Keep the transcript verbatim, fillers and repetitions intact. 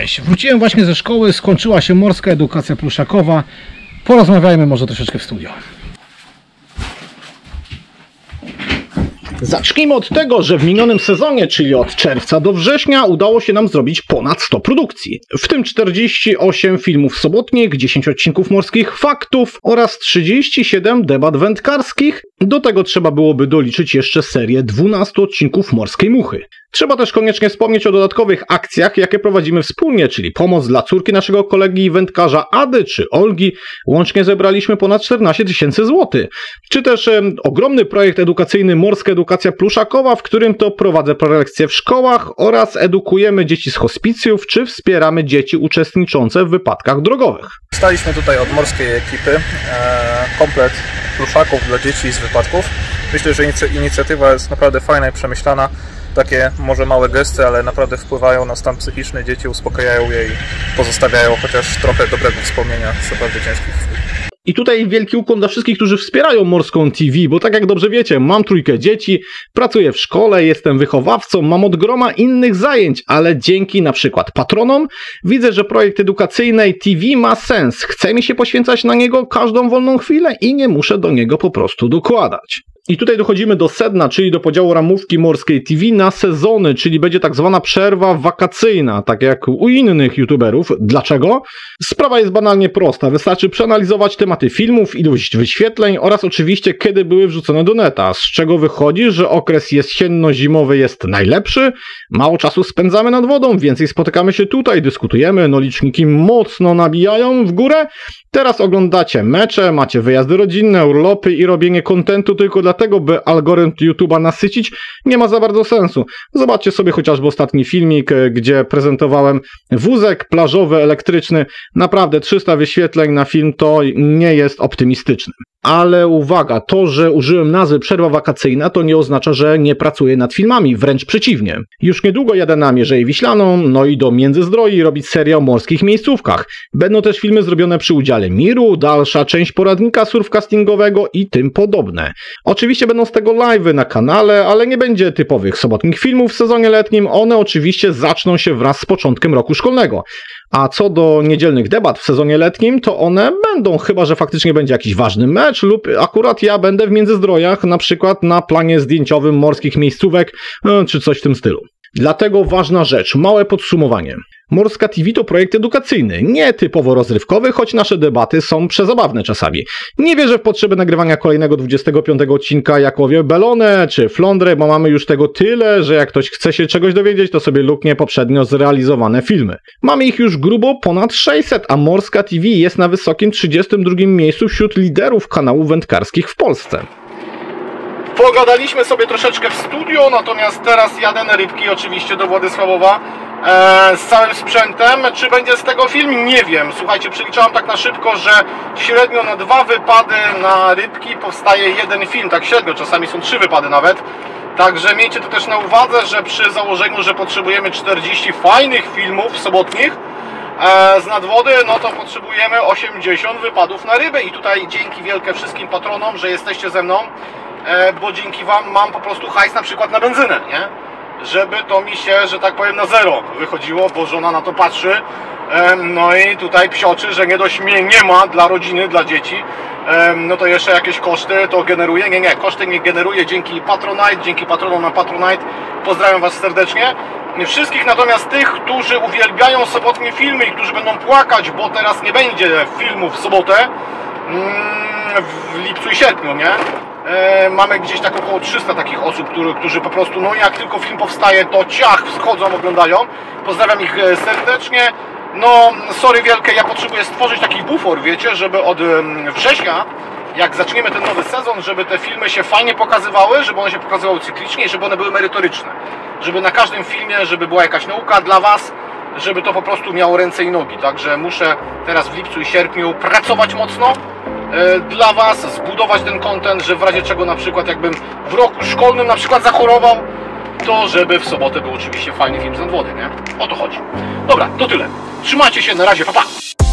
Cześć, wróciłem właśnie ze szkoły, skończyła się Morska Edukacja Pluszakowa. Porozmawiajmy może troszeczkę w studio. Zacznijmy od tego, że w minionym sezonie, czyli od czerwca do września, udało się nam zrobić ponad sto produkcji. W tym czterdzieści osiem filmów sobotnich, dziesięć odcinków Morskich Faktów oraz trzydzieści siedem debat wędkarskich. Do tego trzeba byłoby doliczyć jeszcze serię dwunastu odcinków Morskiej Muchy. Trzeba też koniecznie wspomnieć o dodatkowych akcjach, jakie prowadzimy wspólnie, czyli pomoc dla córki naszego kolegi wędkarza Ady czy Olgi. Łącznie zebraliśmy ponad czternaście tysięcy złotych. Czy też e, ogromny projekt edukacyjny Morska Edukacja Pluszakowa, w którym to prowadzę prelekcje w szkołach oraz edukujemy dzieci z hospicjów, czy wspieramy dzieci uczestniczące w wypadkach drogowych. Dostaliśmy tutaj od morskiej ekipy e, komplet pluszaków dla dzieci z wypadków. Myślę, że inicjatywa jest naprawdę fajna i przemyślana. Takie może małe gesty, ale naprawdę wpływają na stan psychiczny dzieci, uspokajają je i pozostawiają chociaż trochę dobrego wspomnienia z naprawdę ciężkich chwil. I tutaj wielki ukłon dla wszystkich, którzy wspierają Morską T V, bo tak jak dobrze wiecie, mam trójkę dzieci, pracuję w szkole, jestem wychowawcą, mam od groma innych zajęć, ale dzięki na przykład patronom widzę, że projekt edukacyjny T V ma sens. Chce mi się poświęcać na niego każdą wolną chwilę i nie muszę do niego po prostu dokładać. I tutaj dochodzimy do sedna, czyli do podziału ramówki Morskiej T V na sezony, czyli będzie tak zwana przerwa wakacyjna, tak jak u innych youtuberów. Dlaczego? Sprawa jest banalnie prosta. Wystarczy przeanalizować tematy filmów, ilość wyświetleń oraz oczywiście kiedy były wrzucone do neta, z czego wychodzi, że okres jesienno-zimowy jest najlepszy, mało czasu spędzamy nad wodą, więcej spotykamy się tutaj, dyskutujemy, no liczniki mocno nabijają w górę. Teraz oglądacie mecze, macie wyjazdy rodzinne, urlopy i robienie kontentu tylko dlatego, by algorytm YouTube'a nasycić, nie ma za bardzo sensu. Zobaczcie sobie chociażby ostatni filmik, gdzie prezentowałem wózek plażowy, elektryczny. Naprawdę trzysta wyświetleń na film to nie jest optymistyczne. Ale uwaga, to, że użyłem nazwy przerwa wakacyjna, to nie oznacza, że nie pracuję nad filmami, wręcz przeciwnie. Już niedługo jadę na Mierzeję Wiślaną, no i do Międzyzdroi robić serię o morskich miejscówkach. Będą też filmy zrobione przy udziale Miru, dalsza część poradnika surfcastingowego i tym podobne. Oczywiście będą z tego live'y na kanale, ale nie będzie typowych sobotnich filmów w sezonie letnim, one oczywiście zaczną się wraz z początkiem roku szkolnego. A co do niedzielnych debat w sezonie letnim, to one będą, chyba że faktycznie będzie jakiś ważny mecz lub akurat ja będę w Międzyzdrojach, na przykład na planie zdjęciowym morskich miejscówek, czy coś w tym stylu. Dlatego ważna rzecz, małe podsumowanie. Morska T V to projekt edukacyjny, nie typowo rozrywkowy, choć nasze debaty są przezabawne czasami. Nie wierzę w potrzebę nagrywania kolejnego dwudziestego piątego odcinka jak łowię belonę czy flądrę, bo mamy już tego tyle, że jak ktoś chce się czegoś dowiedzieć, to sobie luknie poprzednio zrealizowane filmy. Mamy ich już grubo ponad sześćset, a Morska T V jest na wysokim trzydziestym drugim miejscu wśród liderów kanałów wędkarskich w Polsce. Pogadaliśmy sobie troszeczkę w studio, natomiast teraz jadę na rybki oczywiście do Władysławowa e, z całym sprzętem. Czy będzie z tego film? Nie wiem. Słuchajcie, przeliczałem tak na szybko, że średnio na dwa wypady na rybki powstaje jeden film. Tak średnio, czasami są trzy wypady nawet. Także miejcie to też na uwadze, że przy założeniu, że potrzebujemy czterdziestu fajnych filmów sobotnich e, z nadwody, no to potrzebujemy osiemdziesiąt wypadów na ryby. I tutaj dzięki wielkie wszystkim patronom, że jesteście ze mną. Bo dzięki wam mam po prostu hajs na przykład na benzynę, nie? Żeby to mi się, że tak powiem, na zero wychodziło, bo żona na to patrzy. No i tutaj psioczy, że nie dość mnie nie ma dla rodziny, dla dzieci. No to jeszcze jakieś koszty to generuje. Nie, nie, koszty nie generuje dzięki Patronite, dzięki patronom na Patronite. Pozdrawiam was serdecznie. Wszystkich natomiast tych, którzy uwielbiają sobotnie filmy i którzy będą płakać, bo teraz nie będzie filmów w sobotę, w lipcu i sierpniu, nie? E, mamy gdzieś tak około trzysta takich osób, który, którzy po prostu, no jak tylko film powstaje, to ciach, wschodzą, oglądają. Pozdrawiam ich serdecznie. No, sorry wielkie, ja potrzebuję stworzyć taki bufor, wiecie, żeby od września, jak zaczniemy ten nowy sezon, żeby te filmy się fajnie pokazywały, żeby one się pokazywały cyklicznie i żeby one były merytoryczne. Żeby na każdym filmie, żeby była jakaś nauka dla was, żeby to po prostu miało ręce i nogi. Także muszę teraz w lipcu i sierpniu pracować mocno dla was, zbudować ten content, że w razie czego na przykład jakbym w roku szkolnym na przykład zachorował, to żeby w sobotę był oczywiście fajny film z nadwody, nie? O to chodzi. Dobra, to tyle. Trzymajcie się, na razie, pa pa!